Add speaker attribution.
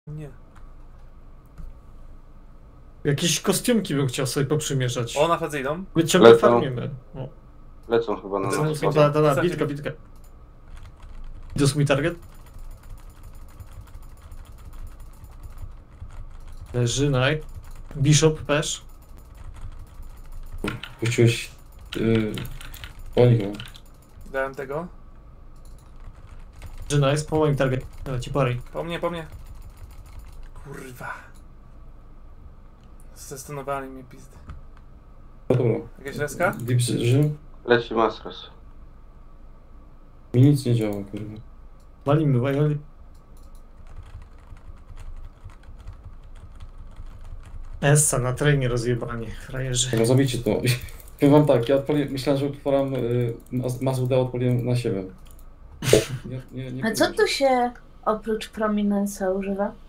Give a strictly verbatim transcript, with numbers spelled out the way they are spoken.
Speaker 1: Nie.
Speaker 2: Jakieś kostiumki bym chciał sobie poprzymierzać.
Speaker 1: O, na fazę idą.
Speaker 2: My ciągle
Speaker 3: Lecą.
Speaker 2: farmimy. O.
Speaker 3: Lecą chyba na
Speaker 2: Da,
Speaker 3: nas.
Speaker 2: da, da, da, bitka, bitka. To jest mój target? Leży, naj. Bishop, pesz.
Speaker 4: Puściłeś... Yy, oni go.
Speaker 1: Dałem tego.
Speaker 2: Leży, nice, po moim target. Dawaj ci parę.
Speaker 1: Po mnie, po mnie. Kurwa. Zestunowali mnie pizdy.
Speaker 4: No dobra.
Speaker 1: Jakaś reska?
Speaker 4: Deep Rzym?
Speaker 3: Leci Masros.
Speaker 4: Mi nic nie działa, kurwa.
Speaker 2: Walimy, walimy. Essa na trainie rozjebanie, frajerzy.
Speaker 4: Dobra, zabijcie to. Powiem wam tak, ja odpaliłem, myślałem, że otworam y, mas Mazda, odpaliłem na siebie. Nie, nie, nie
Speaker 5: A co tu się oprócz Prominence'a używa?